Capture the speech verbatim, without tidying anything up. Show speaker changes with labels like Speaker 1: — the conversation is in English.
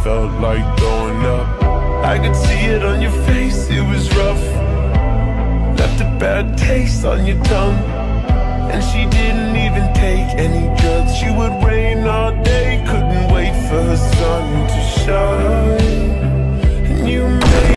Speaker 1: felt like throwing up. I could see it on your face, it was rough. Left a bad taste on your tongue. And she didn't even take any drugs. She would rain all day